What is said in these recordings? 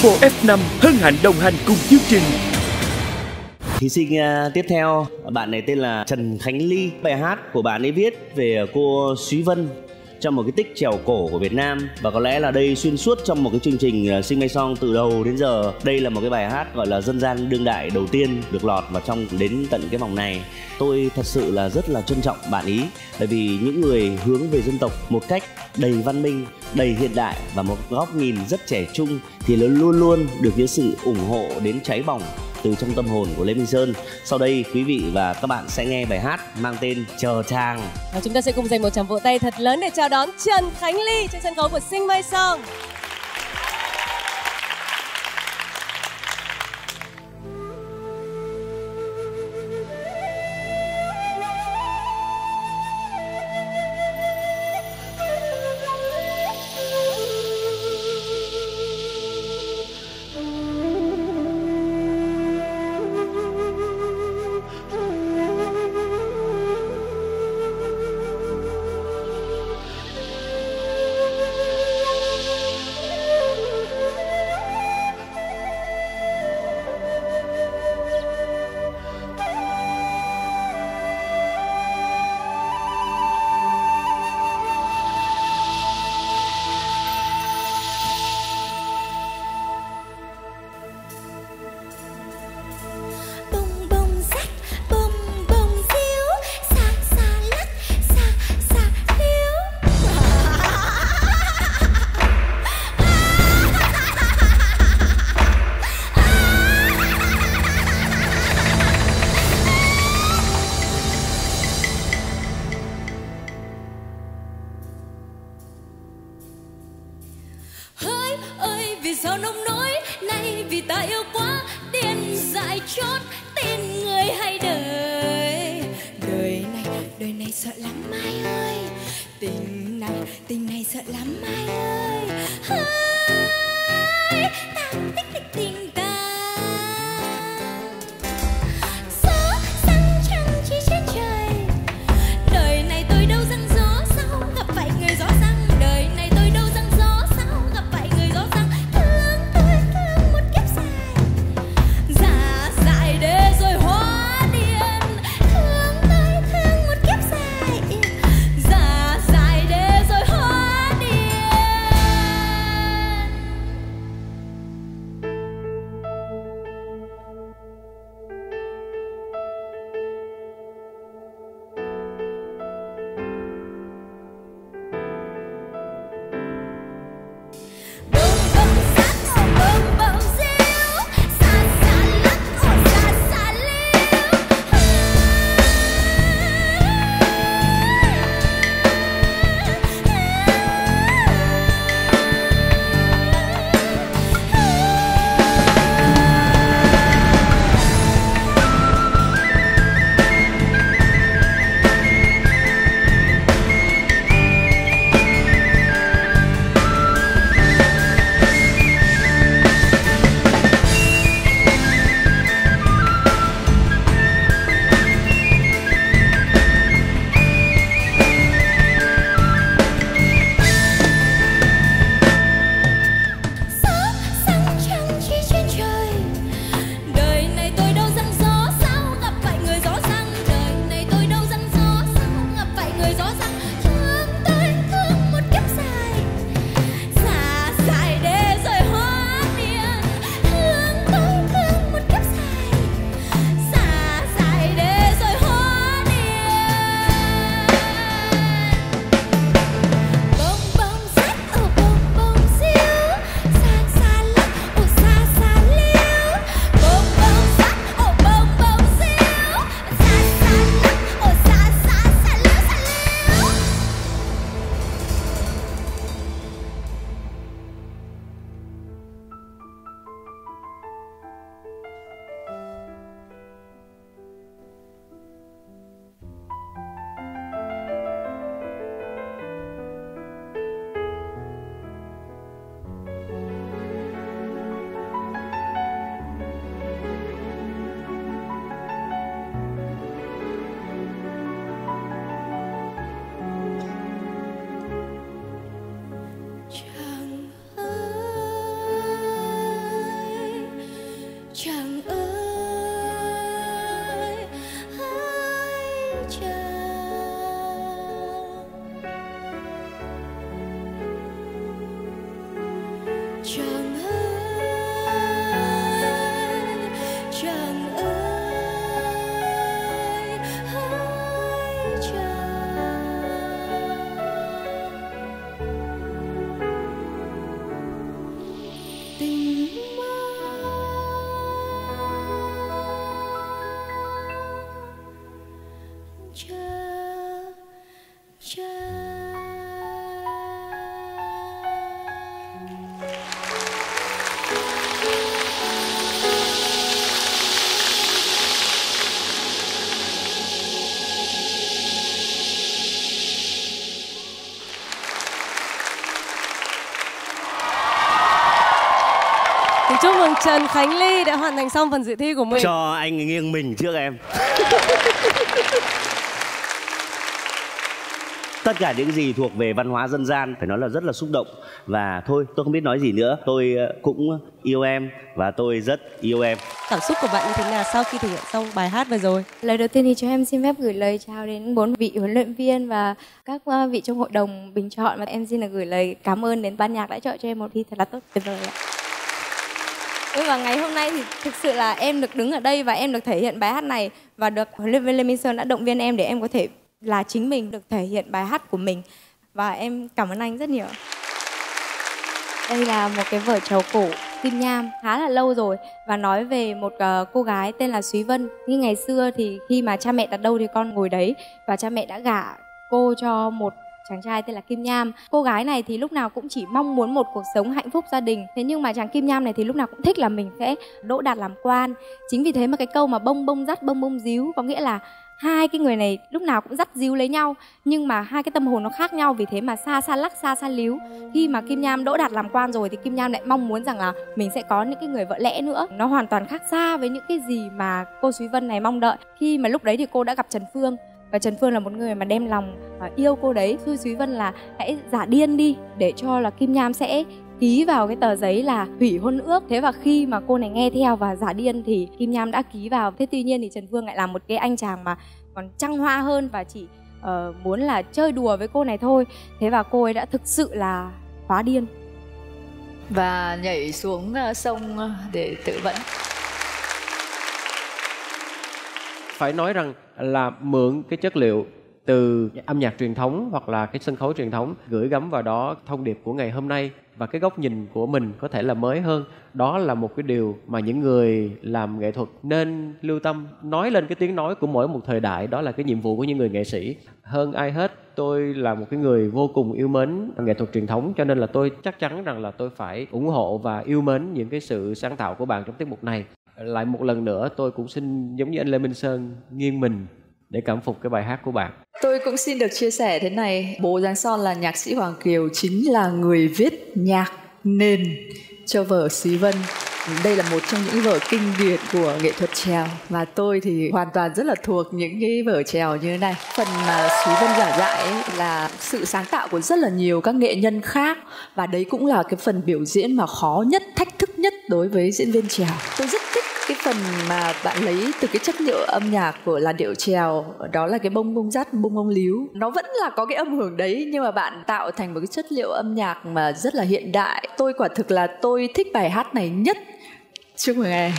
Oppo F5 hân hạnh đồng hành cùng chương trình. Thí sinh tiếp theo, bạn này tên là Trần Khánh Ly. Bài hát của bạn ấy viết về cô Súy Vân trong một cái tích trèo cổ của Việt Nam. Và có lẽ là đây xuyên suốt trong một cái chương trình Sing My Song từ đầu đến giờ, đây là một cái bài hát gọi là dân gian đương đại đầu tiên được lọt vào trong đến tận cái vòng này. Tôi thật sự là rất là trân trọng bạn ý, bởi vì những người hướng về dân tộc một cách đầy văn minh, đầy hiện đại và một góc nhìn rất trẻ trung thì nó luôn luôn được những sự ủng hộ đến cháy bỏng từ trong tâm hồn của Lê Minh Sơn. Sau đây quý vị và các bạn sẽ nghe bài hát mang tên Chờ Chàng. Và chúng ta sẽ cùng dành một tràng vỗ tay thật lớn để chào đón Trần Khánh Ly trên sân khấu của Sing My Song. Vì sao nông nỗi nay vì ta yêu quá, tiền dại chót tin người hay đời. Đời này sợ lắm Mai ơi, tình này sợ lắm Mai ơi. Hãy ta tích tích tình ta. Gió răng trăng chi trên trời. Đời này tôi đâu răng gió sao gặp phải người gió răng. Đời này tôi đâu răng gió sao gặp phải người gió răng. Thương một kiếp dài, giả dại để rồi hóa điên. Thương một kiếp dài, giả dại để rồi hóa điên. chúc mừng Trần Khánh Ly đã hoàn thành xong phần dự thi của mình. Cho anh nghiêng mình trước em. Tất cả những gì thuộc về văn hóa dân gian phải nói là rất là xúc động. Và thôi tôi không biết nói gì nữa. Tôi cũng yêu em và tôi rất yêu em. Cảm xúc của bạn như thế nào sau khi thể hiện xong bài hát vừa rồi? Lời đầu tiên thì cho em xin phép gửi lời chào đến 4 vị huấn luyện viên và các vị trong hội đồng bình chọn. Và em xin được gửi lời cảm ơn đến ban nhạc đã chọn cho em một thi thật là tốt tuyệt vời ạ. Và ngày hôm nay thì thực sự là em được đứng ở đây và em được thể hiện bài hát này và được huấn luyện viên Lê Minh Sơn đã động viên em để em có thể là chính mình, được thể hiện bài hát của mình. Và em cảm ơn anh rất nhiều. Đây là một cái vở trầu cổ Kim Nham khá là lâu rồi và nói về một cô gái tên là Súy Vân. Như ngày xưa thì khi mà cha mẹ đặt đâu thì con ngồi đấy, và cha mẹ đã gả cô cho một chàng trai tên là Kim Nham. Cô gái này thì lúc nào cũng chỉ mong muốn một cuộc sống hạnh phúc gia đình. Thế nhưng mà chàng Kim Nham này thì lúc nào cũng thích là mình sẽ đỗ đạt làm quan. Chính vì thế mà cái câu mà bông bông dắt bông bông díu có nghĩa là hai cái người này lúc nào cũng dắt díu lấy nhau, nhưng mà hai cái tâm hồn nó khác nhau, vì thế mà xa xa lắc xa xa líu. Khi mà Kim Nham đỗ đạt làm quan rồi thì Kim Nham lại mong muốn rằng là mình sẽ có những cái người vợ lẽ nữa. Nó hoàn toàn khác xa với những cái gì mà cô Súy Vân này mong đợi. Khi mà lúc đấy thì cô đã gặp Trần Phương, và Trần Phương là một người mà đem lòng yêu cô đấy. Súy Vân là hãy giả điên đi để cho là Kim Nham sẽ ký vào cái tờ giấy là hủy hôn ước. Thế và khi mà cô này nghe theo và giả điên thì Kim Nham đã ký vào. Thế tuy nhiên thì Trần Phương lại là một cái anh chàng mà còn trăng hoa hơn và chỉ muốn là chơi đùa với cô này thôi. Thế và cô ấy đã thực sự là hóa điên và nhảy xuống sông để tự vẫn. Phải nói rằng là mượn cái chất liệu từ âm nhạc truyền thống hoặc là cái sân khấu truyền thống, gửi gắm vào đó thông điệp của ngày hôm nay và cái góc nhìn của mình có thể là mới hơn. Đó là một cái điều mà những người làm nghệ thuật nên lưu tâm, nói lên cái tiếng nói của mỗi một thời đại. Đó là cái nhiệm vụ của những người nghệ sĩ. Hơn ai hết, tôi là một cái người vô cùng yêu mến nghệ thuật truyền thống, cho nên là tôi chắc chắn rằng là tôi phải ủng hộ và yêu mến những cái sự sáng tạo của bạn trong tiết mục này. Lại một lần nữa tôi cũng xin giống như anh Lê Minh Sơn nghiêng mình để cảm phục cái bài hát của bạn. Tôi cũng xin được chia sẻ thế này. Bố Giáng Son là nhạc sĩ Hoàng Kiều, chính là người viết nhạc nền cho vở Súy Vân. Đây là một trong những vở kinh điển của nghệ thuật chèo, và tôi thì hoàn toàn rất là thuộc những cái vở chèo như thế này. Phần mà Súy Vân giả dại ấy là sự sáng tạo của rất là nhiều các nghệ nhân khác, và đấy cũng là cái phần biểu diễn mà khó nhất, thách thức nhất đối với diễn viên chèo. Tôi rất thích cái phần mà bạn lấy từ cái chất liệu âm nhạc của làn điệu chèo, đó là cái bông bông dắt bông bông líu. Nó vẫn là có cái âm hưởng đấy, nhưng mà bạn tạo thành một cái chất liệu âm nhạc mà rất là hiện đại. Tôi quả thực là tôi thích bài hát này nhất. Chúc mừng em.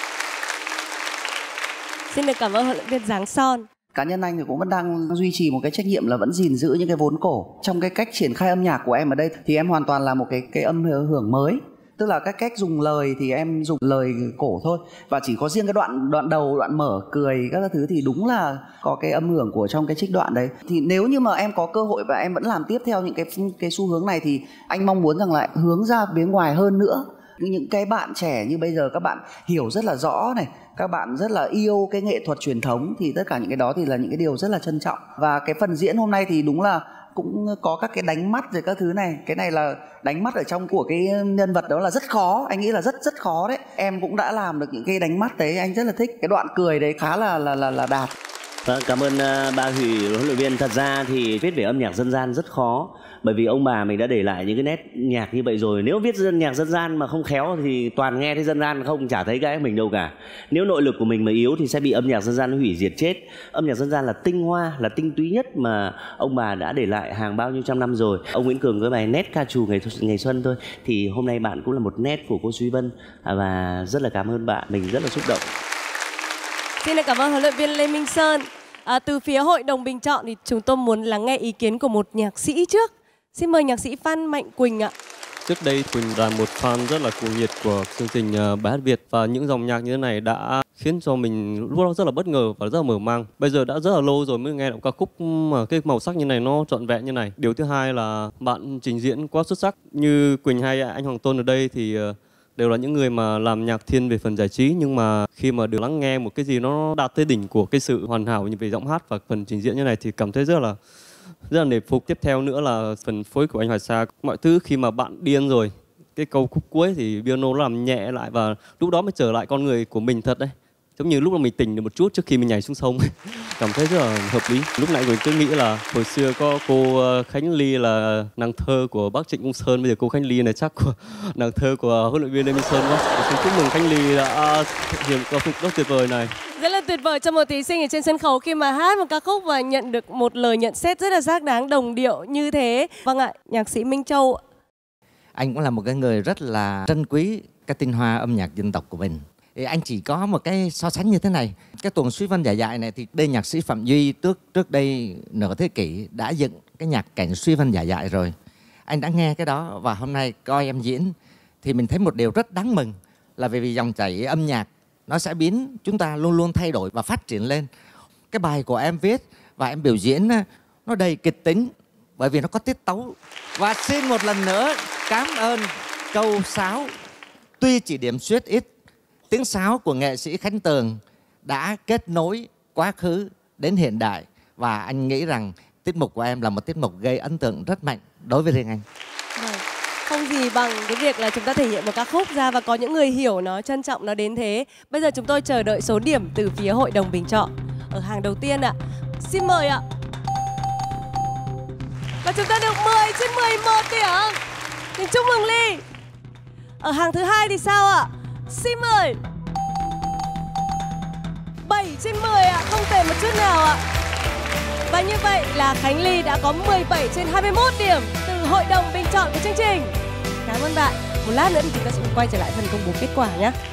Xin được cảm ơn huấn luyện viên Giáng Son. Cá nhân anh thì cũng vẫn đang duy trì một cái trách nhiệm là vẫn gìn giữ những cái vốn cổ. Trong cái cách triển khai âm nhạc của em ở đây thì em hoàn toàn là một cái âm hưởng mới. Tức là cái cách dùng lời thì em dùng lời cổ thôi, và chỉ có riêng cái đoạn đầu, đoạn mở cười các thứ thì đúng là có cái âm hưởng của trong cái trích đoạn đấy. Thì nếu như mà em có cơ hội và em vẫn làm tiếp theo những cái xu hướng này thì anh mong muốn rằng lại hướng ra phía ngoài hơn nữa. Những cái bạn trẻ như bây giờ các bạn hiểu rất là rõ này, các bạn rất là yêu cái nghệ thuật truyền thống, thì tất cả những cái đó thì là những cái điều rất là trân trọng. Và cái phần diễn hôm nay thì đúng là cũng có các cái đánh mắt rồi các thứ này. Cái này là đánh mắt ở trong của cái nhân vật đó là rất khó, anh nghĩ là rất rất khó đấy. Em cũng đã làm được những cái đánh mắt đấy, anh rất là thích. Cái đoạn cười đấy khá là đạt. Vâng, cảm ơn ba Hủy huấn luyện viên. Thật ra thì viết về âm nhạc dân gian rất khó, bởi vì ông bà mình đã để lại những cái nét nhạc như vậy rồi. Nếu viết nhạc dân gian mà không khéo thì toàn nghe thấy dân gian không, chả thấy cái mình đâu cả. Nếu nội lực của mình mà yếu thì sẽ bị âm nhạc dân gian hủy diệt chết. Âm nhạc dân gian là tinh hoa, là tinh túy nhất mà ông bà đã để lại hàng bao nhiêu trăm năm rồi. Ông Nguyễn Cường với bài Nét ca trù ngày xuân thôi, thì hôm nay bạn cũng là một nét của cô Súy Vân, và rất là cảm ơn bạn, mình rất là xúc động. Xin được cảm ơn huấn luyện viên Lê Minh Sơn. Từ phía hội đồng bình chọn thì chúng tôi muốn lắng nghe ý kiến của một nhạc sĩ trước. Xin mời nhạc sĩ Phan Mạnh Quỳnh ạ. Trước đây Quỳnh là một fan rất là cuồng nhiệt của chương trình Bài hát Việt, và những dòng nhạc như thế này đã khiến cho mình lúc đó rất là bất ngờ và rất là mở mang. Bây giờ đã rất là lâu rồi mới nghe được ca khúc mà cái màu sắc như này, nó trọn vẹn như này. Điều thứ hai là bạn trình diễn quá xuất sắc. Như Quỳnh hay anh Hoàng Tôn ở đây thì đều là những người mà làm nhạc thiên về phần giải trí, nhưng mà khi mà được lắng nghe một cái gì nó đạt tới đỉnh của cái sự hoàn hảo như về giọng hát và phần trình diễn như này thì cảm thấy rất là nể phục. Tiếp theo nữa là phần phối của anh Hoài Sa. Mọi thứ khi mà bạn điên rồi cái câu khúc cuối thì piano nó làm nhẹ lại và lúc đó mới trở lại con người của mình thật đấy. Giống như lúc mà mình tỉnh được một chút trước khi mình nhảy xuống sông. Cảm thấy rất là hợp lý. Lúc nãy mình cứ nghĩ là hồi xưa có cô Khánh Ly là nàng thơ của bác Trịnh Công Sơn, bây giờ cô Khánh Ly này chắc của nàng thơ của huấn luyện viên Lê Minh Sơn quá. Xin chúc mừng Khánh Ly đã thực hiện ca khúc rất tuyệt vời này. Rất là tuyệt vời cho một thí sinh ở trên sân khấu khi mà hát một ca khúc và nhận được một lời nhận xét rất là xác đáng, đồng điệu như thế. Vâng ạ, nhạc sĩ Minh Châu. Anh cũng là một cái người rất là trân quý cái tinh hoa âm nhạc dân tộc của mình. Thì anh chỉ có một cái so sánh như thế này. Cái tuồng Suy Vân Dạ Dại này thì bên nhạc sĩ Phạm Duy trước đây nửa thế kỷ đã dựng cái nhạc cảnh Suy Vân Dạ Dại rồi. Anh đã nghe cái đó và hôm nay coi em diễn thì mình thấy một điều rất đáng mừng là vì dòng chảy âm nhạc nó sẽ biến chúng ta luôn luôn thay đổi và phát triển lên. Cái bài của em viết và em biểu diễn nó đầy kịch tính bởi vì nó có tiết tấu. Và xin một lần nữa cảm ơn câu sáo tuy chỉ điểm xuyết ít, tiếng sáo của nghệ sĩ Khánh Tường đã kết nối quá khứ đến hiện đại. Và anh nghĩ rằng tiết mục của em là một tiết mục gây ấn tượng rất mạnh đối với riêng anh. Không gì bằng cái việc là chúng ta thể hiện một ca khúc ra và có những người hiểu nó, trân trọng nó đến thế. Bây giờ chúng tôi chờ đợi số điểm từ phía hội đồng bình chọn. Ở hàng đầu tiên ạ, xin mời ạ. Và chúng ta được 10 trên 11 điểm. Xin chúc mừng Ly. Ở hàng thứ hai thì sao ạ? Xin mời 7 trên 10 ạ, không tệ một chút nào ạ. Và như vậy là Khánh Ly đã có 17 trên 21 điểm từ hội đồng bình chọn của chương trình. Cảm ơn bạn. Một lát nữa thì chúng ta sẽ quay trở lại phần công bố kết quả nhé.